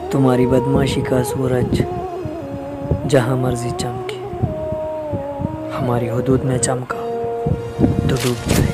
तुम्हारी बदमाशी का सूरज जहाँ मर्जी चमके, हमारी हुदूद में चमका तो डूब जाए।